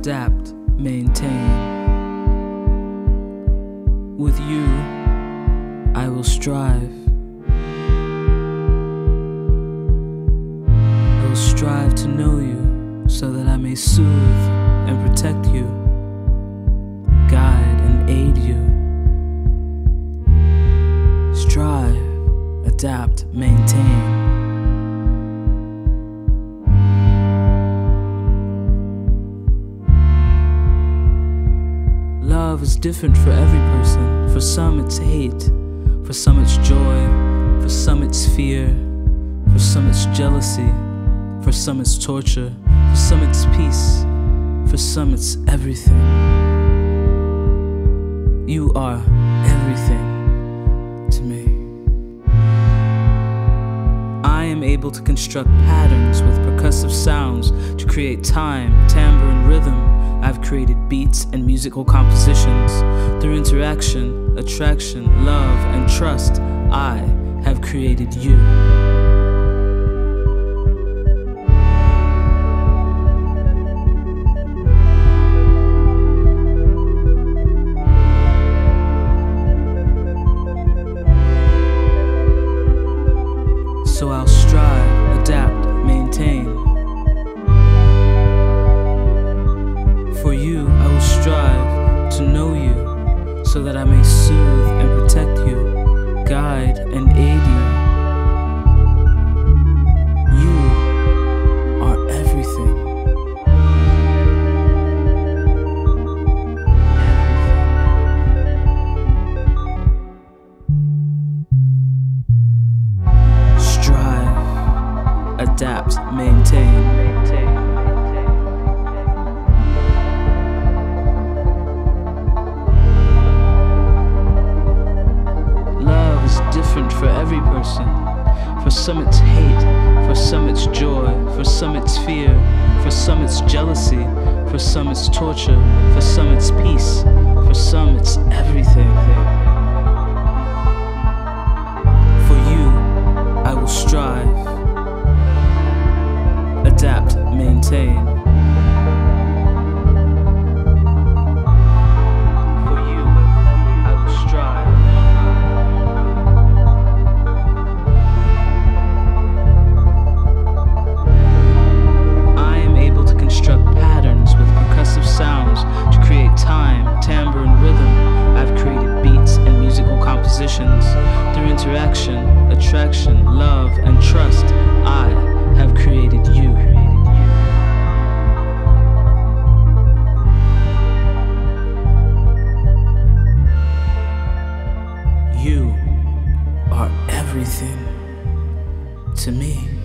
adapt, maintain. With you, I will strive. I will strive to know you so that I may soothe and protect you, guide and aid you. Strive, adapt, maintain. Love is different for every person. For some it's hate, for some it's joy, for some it's fear, for some it's jealousy, for some it's torture, for some it's peace, for some it's everything. You are everything to me. I am able to construct patterns with percussive sounds to create time, timbre, and rhythm. I've created beats and musical compositions. Through interaction, attraction, love, and trust, I have created you. So I'll strive, adapt, maintain. For you, I will strive to know you so that I may soothe and protect you, guide and aid you. You are everything. Strive, adapt, maintain. Different for every person. For some it's hate, for some it's joy, for some it's fear, for some it's jealousy, for some it's torture, for some it's peace, for some it's everything. For you, I will strive, adapt, maintain. Through interaction, attraction, love, and trust, I have created you. You are everything to me.